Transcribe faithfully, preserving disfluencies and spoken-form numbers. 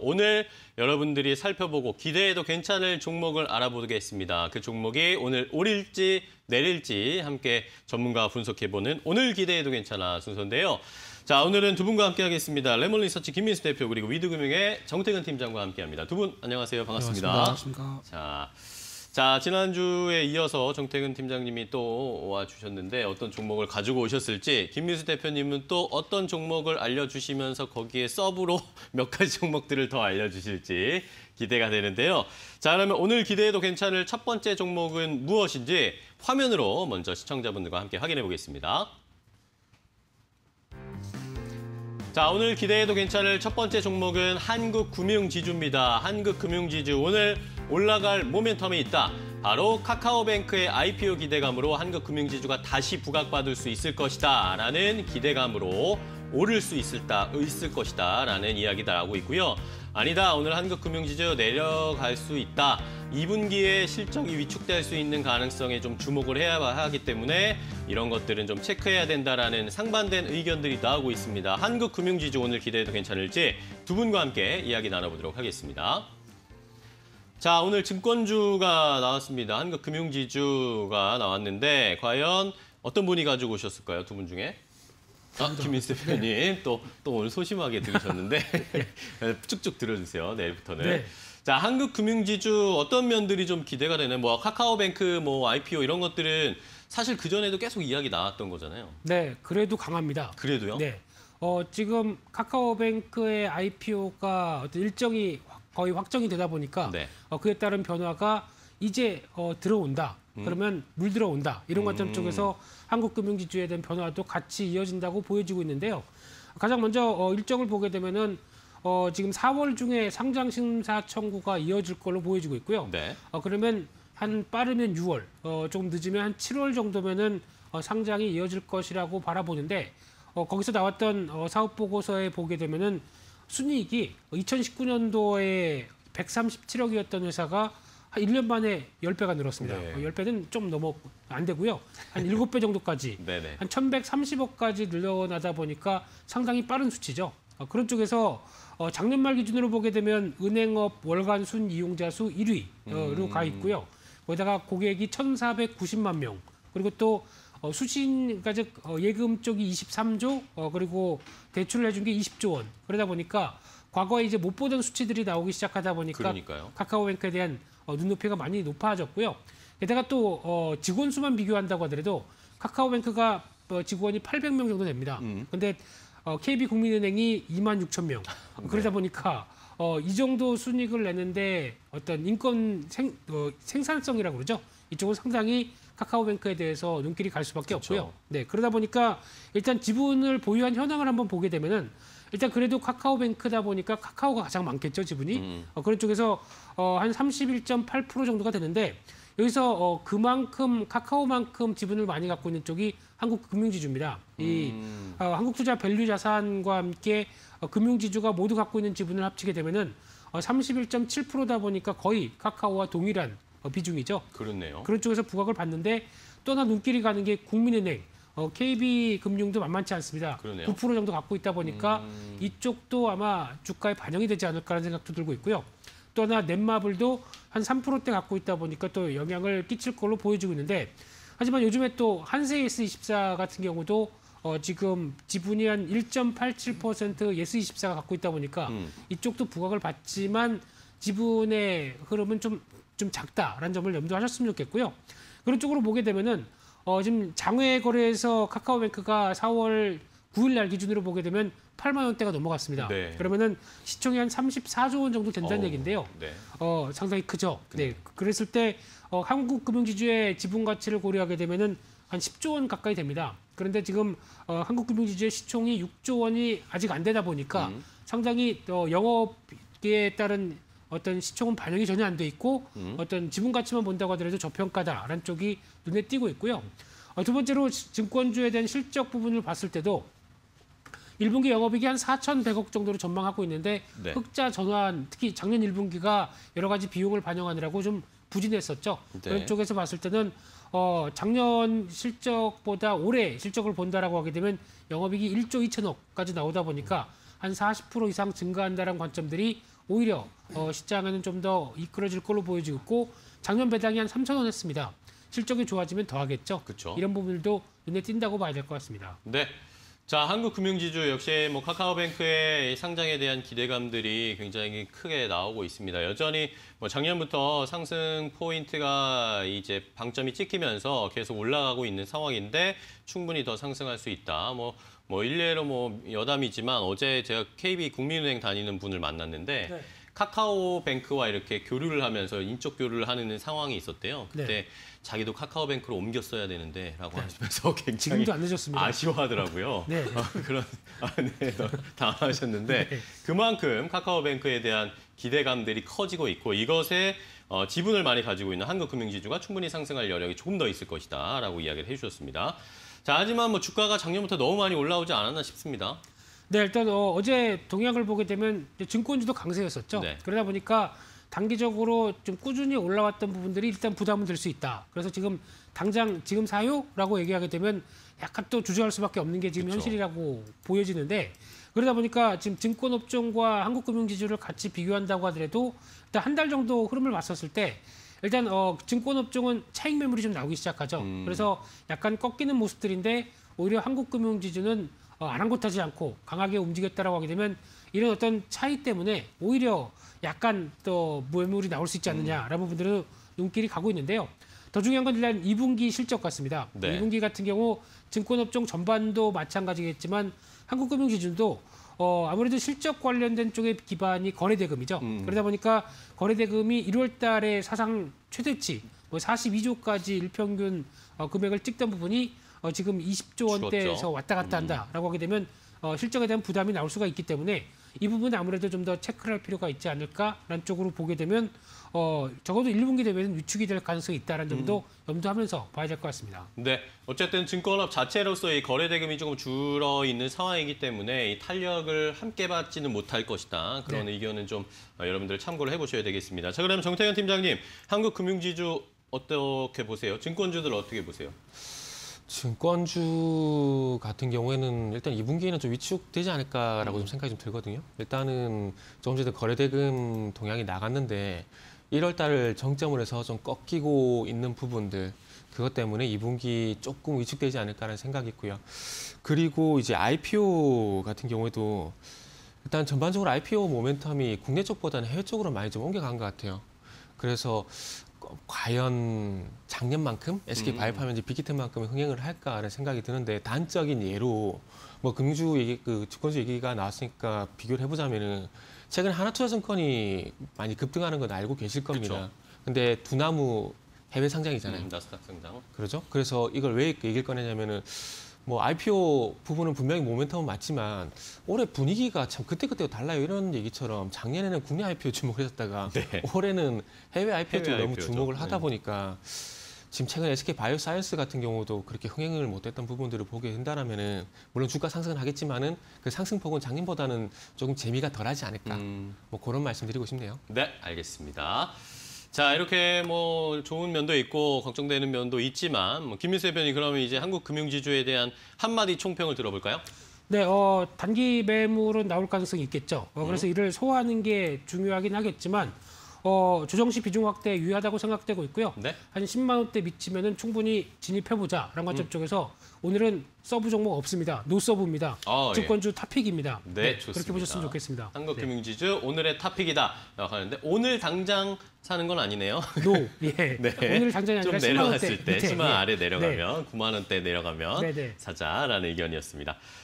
오늘 여러분들이 살펴보고 기대해도 괜찮을 종목을 알아보겠습니다. 그 종목이 오늘 오릴지 내릴지 함께 전문가와 분석해보는 오늘 기대해도 괜찮아 순서인데요. 자, 오늘은 두 분과 함께 하겠습니다. 레몬 리서치 김민수 대표 그리고 위드금융의 정태근 팀장과 함께합니다. 두 분 안녕하세요. 반갑습니다. 안녕하십니까. 자, 자, 지난주에 이어서 정태근 팀장님이 또 와주셨는데 어떤 종목을 가지고 오셨을지 김민수 대표님은 또 어떤 종목을 알려주시면서 거기에 서브로 몇 가지 종목들을 더 알려주실지 기대가 되는데요. 자, 그러면 오늘 기대해도 괜찮을 첫 번째 종목은 무엇인지 화면으로 먼저 시청자분들과 함께 확인해 보겠습니다. 자, 오늘 기대해도 괜찮을 첫 번째 종목은 한국금융지주입니다. 한국금융지주 오늘 올라갈 모멘텀이 있다. 바로 카카오뱅크의 아이피오 기대감으로 한국금융지주가 다시 부각받을 수 있을 것이다. 라는 기대감으로 오를 수 있을, 있을 것이다. 라는 이야기가 나오고 있고요. 아니다. 오늘 한국금융지주 내려갈 수 있다. 이 분기에 실적이 위축될 수 있는 가능성에 좀 주목을 해야 하기 때문에 이런 것들은 좀 체크해야 된다라는 상반된 의견들이 나오고 있습니다. 한국금융지주 오늘 기대해도 괜찮을지 두 분과 함께 이야기 나눠보도록 하겠습니다. 자, 오늘 증권주가 나왔습니다. 한국금융지주가 나왔는데 과연 어떤 분이 가지고 오셨을까요? 두 분 중에? 아, 김민수 대표님 네. 또, 또 오늘 소심하게 들으셨는데 쭉쭉 들어주세요. 내일부터는. 네. 자, 한국금융지주 어떤 면들이 좀 기대가 되는 뭐 카카오뱅크, 뭐 아이피오 이런 것들은 사실 그전에도 계속 이야기 나왔던 거잖아요. 네, 그래도 강합니다. 그래도요? 네. 어, 지금 카카오뱅크의 아이피오가 어떤 일정이 거의 확정이 되다 보니까 네. 어, 그에 따른 변화가 이제 어, 들어온다. 음. 그러면 물 들어온다. 이런 것들 음. 쪽에서 한국금융지주에 대한 변화도 같이 이어진다고 보여지고 있는데요. 가장 먼저 어, 일정을 보게 되면은 어, 지금 사월 중에 상장 심사 청구가 이어질 걸로 보여지고 있고요. 네. 어, 그러면 한 빠르면 유월, 어, 조금 늦으면 한 칠월 정도면은 어, 상장이 이어질 것이라고 바라보는데 어, 거기서 나왔던 어, 사업 보고서에 보게 되면은 순이익이 이천십구 년도에 백삼십칠억이었던 회사가 한 일 년 만에 십 배가 늘었습니다. 네. 어, 십 배는 좀 넘어 안 되고요. 한 일곱 배 정도까지 한 천백삼십억까지 늘어나다 보니까 상당히 빠른 수치죠. 어, 그런 쪽에서 어, 작년 말 기준으로 보게 되면 은행업 월간 순 이용자 수 일 위로 음. 가 있고요. 거기다가 고객이 천사백구십만 명, 그리고 또 어, 수신, 그러니까 즉 어, 예금 쪽이 이십삼조, 어, 그리고 대출을 해준 게 이십조 원. 그러다 보니까 과거에 이제 못 보던 수치들이 나오기 시작하다 보니까 그러니까요. 카카오뱅크에 대한 어, 눈높이가 많이 높아졌고요. 게다가 또 어, 직원 수만 비교한다고 하더라도 카카오뱅크가 어, 직원이 팔백 명 정도 됩니다. 음. 근데 어, 케이비국민은행이 이만 육천 명. 그러다 보니까 어, 이 정도 순이익을 내는데 어떤 인건 생, 어, 생산성이라고 그러죠. 이쪽은 상당히 카카오뱅크에 대해서 눈길이 갈 수밖에 그렇죠. 없고요. 네, 그러다 보니까 일단 지분을 보유한 현황을 한번 보게 되면은 일단 그래도 카카오뱅크다 보니까 카카오가 가장 많겠죠, 지분이. 음. 어, 그런 쪽에서 어, 한 삼십일 점 팔 퍼센트 정도가 되는데 여기서 어, 그만큼 카카오만큼 지분을 많이 갖고 있는 쪽이 한국금융지주입니다. 이 음. 어, 한국투자 밸류 자산과 함께 어, 금융지주가 모두 갖고 있는 지분을 합치게 되면은 어, 삼십일 점 칠 퍼센트다 보니까 거의 카카오와 동일한 어, 비중이죠. 그렇네요. 그런 쪽에서 부각을 받는데 또 하나 눈길이 가는 게 국민은행, 어, 케이비금융도 만만치 않습니다. 그러네요. 구 퍼센트 정도 갖고 있다 보니까 음... 이쪽도 아마 주가에 반영이 되지 않을까라는 생각도 들고 있고요. 또 하나 넷마블도 한 삼 퍼센트대 갖고 있다 보니까 또 영향을 끼칠 걸로 보여지고 있는데 하지만 요즘에 또 한세예스이십사 같은 경우도 어, 지금 지분이 한 일 점 팔칠 퍼센트 예스이십사가 갖고 있다 보니까 음. 이쪽도 부각을 받지만 지분의 흐름은 좀 좀 작다라는 점을 염두하셨으면 좋겠고요. 그런 쪽으로 보게 되면은 어, 지금 장외 거래에서 카카오뱅크가 사월 구일 날 기준으로 보게 되면 팔만 원대가 넘어갔습니다. 네. 그러면은 시총이 한 삼십사조 원 정도 된다는 어, 얘기인데요. 네. 어, 상당히 크죠. 네. 그랬을 때 어, 한국금융지주의 지분 가치를 고려하게 되면은 한 십조 원 가까이 됩니다. 그런데 지금 어, 한국금융지주의 시총이 육조 원이 아직 안 되다 보니까 음. 상당히 어, 영업에 따른 어떤 시총은 반영이 전혀 안 돼 있고 음. 어떤 지분 가치만 본다고 하더라도 저평가다라는 쪽이 눈에 띄고 있고요. 어, 두 번째로 증권주에 대한 실적 부분을 봤을 때도 일 분기 영업이익이 한 사천백억 정도로 전망하고 있는데 네. 흑자 전환, 특히 작년 일 분기가 여러 가지 비용을 반영하느라고 좀 부진했었죠. 네. 그런 쪽에서 봤을 때는 어, 작년 실적보다 올해 실적을 본다라고 하게 되면 영업이익이 일조 이천억까지 나오다 보니까 한 사십 퍼센트 이상 증가한다는 관점들이 오히려 어, 시장에는 좀 더 이끌어질 걸로 보여지고 있고 작년 배당이 한 삼천 원 했습니다. 실적이 좋아지면 더 하겠죠. 그쵸. 이런 부분들도 눈에 띈다고 봐야 될 것 같습니다. 네. 자, 한국금융지주 역시 뭐 카카오뱅크의 상장에 대한 기대감들이 굉장히 크게 나오고 있습니다. 여전히 뭐 작년부터 상승 포인트가 이제 방점이 찍히면서 계속 올라가고 있는 상황인데 충분히 더 상승할 수 있다. 뭐, 뭐 일례로 뭐 여담이지만 어제 제가 케이비 국민은행 다니는 분을 만났는데 네. 카카오뱅크와 이렇게 교류를 하면서 인적 교류를 하는 상황이 있었대요. 그때 네. 자기도 카카오뱅크로 옮겼어야 되는데 라고 네. 하시면서 굉장히 지금도 안 늦었습니다. 아쉬워하더라고요. 네. 어, 그런 아, 네, 당황하셨는데 네. 그만큼 카카오뱅크에 대한 기대감들이 커지고 있고 이것에 어, 지분을 많이 가지고 있는 한국금융지주가 충분히 상승할 여력이 조금 더 있을 것이다 라고 이야기를 해주셨습니다. 자, 하지만 뭐 주가가 작년부터 너무 많이 올라오지 않았나 싶습니다. 네, 일단 어, 어제 동향을 보게 되면 증권주도 강세였었죠. 네. 그러다 보니까 단기적으로 좀 꾸준히 올라왔던 부분들이 일단 부담은 될 수 있다. 그래서 지금 당장 지금 사요라고 얘기하게 되면 약간 또 주저할 수밖에 없는 게 지금 그렇죠. 현실이라고 보여지는데 그러다 보니까 지금 증권업종과 한국금융지주를 같이 비교한다고 하더라도 일단 한 달 정도 흐름을 봤었을 때 일단 어, 증권업종은 차익 매물이 좀 나오기 시작하죠. 음. 그래서 약간 꺾이는 모습들인데 오히려 한국금융지주는 어, 아랑곳하지 않고 강하게 움직였다라고 하게 되면 이런 어떤 차이 때문에 오히려 약간 또 매물이 나올 수 있지 않느냐라는 부분들은 눈길이 가고 있는데요. 더 중요한 건 일단 이 분기 실적 같습니다. 네. 이 분기 같은 경우 증권업종 전반도 마찬가지겠지만 한국금융지주도 어, 아무래도 실적 관련된 쪽의 기반이 거래대금이죠. 음. 그러다 보니까 거래대금이 일월 달에 사상 최대치 뭐 사십이조까지 일평균 어, 금액을 찍던 부분이 어, 지금 이십조 원대에서 왔다 갔다 한다라고 하게 되면 어, 실적에 대한 부담이 나올 수가 있기 때문에 이 부분은 아무래도 좀 더 체크를 할 필요가 있지 않을까라는 쪽으로 보게 되면 어, 적어도 일 분기 되면 위축이 될 가능성이 있다는 점도 음. 염두하면서 봐야 될 것 같습니다. 네, 어쨌든 증권업 자체로서의 거래 대금이 조금 줄어 있는 상황이기 때문에 이 탄력을 함께 받지는 못할 것이다. 그런 네. 의견은 좀 어, 여러분들 참고를 해보셔야 되겠습니다. 자, 그럼 정태현 팀장님, 한국금융지주 어떻게 보세요? 증권주들 어떻게 보세요? 증권주 같은 경우에는 일단 이 분기에는 좀 위축되지 않을까라고 음. 좀 생각이 좀 들거든요. 일단은 조금 전에 거래대금 동향이 나갔는데 일월 달을 정점으로 해서 좀 꺾이고 있는 부분들 그것 때문에 이 분기 조금 위축되지 않을까라는 생각이 있고요. 그리고 이제 아이피오 같은 경우에도 일단 전반적으로 아이피오 모멘텀이 국내 쪽보다는 해외 쪽으로 많이 좀 옮겨간 것 같아요. 그래서 과연 작년만큼 에스케이바이오파이오인지 빅히트만큼의 흥행을 할까라는 생각이 드는데 단적인 예로 뭐 금융주 얘기, 그 증권주 얘기가 나왔으니까 비교를 해보자면은 최근 하나투자증권이 많이 급등하는 건 알고 계실 겁니다. 그쵸. 근데 두나무 해외 상장이잖아요. 음, 나스닥 상장. 그렇죠. 그래서 이걸 왜 얘기를 꺼내냐면은 뭐 아이피오 부분은 분명히 모멘텀은 맞지만 올해 분위기가 참 그때그때 달라요. 이런 얘기처럼 작년에는 국내 아이피오 주목을 했었다가 네. 올해는 해외 아이피오 쪽 너무 주목을 하다 보니까 지금 최근 에스케이바이오사이언스 같은 경우도 그렇게 흥행을 못했던 부분들을 보게 된다라면은 물론 주가 상승은 하겠지만은 그 상승폭은 작년보다는 조금 재미가 덜하지 않을까. 음. 뭐 그런 말씀드리고 싶네요. 네, 알겠습니다. 자, 이렇게 뭐 좋은 면도 있고 걱정되는 면도 있지만 뭐 김민수 대표님 그러면 이제 한국금융지주에 대한 한마디 총평을 들어볼까요? 네, 어, 단기 매물은 나올 가능성이 있겠죠. 어, 그래서 음. 이를 소화하는 게 중요하긴 하겠지만 어, 조정시 비중 확대에 유의하다고 생각되고 있고요. 네? 한 십만 원대 미치면은 충분히 진입해보자라는 관점 음. 쪽에서 오늘은 서브 종목 없습니다. 노서브입니다. 아, 증권주 예. 탑픽입니다. 네, 네, 좋습니다. 그렇게 보셨으면 좋겠습니다. 한국금융지주 네. 오늘의 탑픽이다 하는데 오늘 당장 사는 건 아니네요. 노, 예. 네. 오늘 당장이 아니라 좀 내려갔을 때, 밑에. 십만 원 네. 아래 내려가면 네. 구만 원대 내려가면 네, 네. 사자라는 의견이었습니다.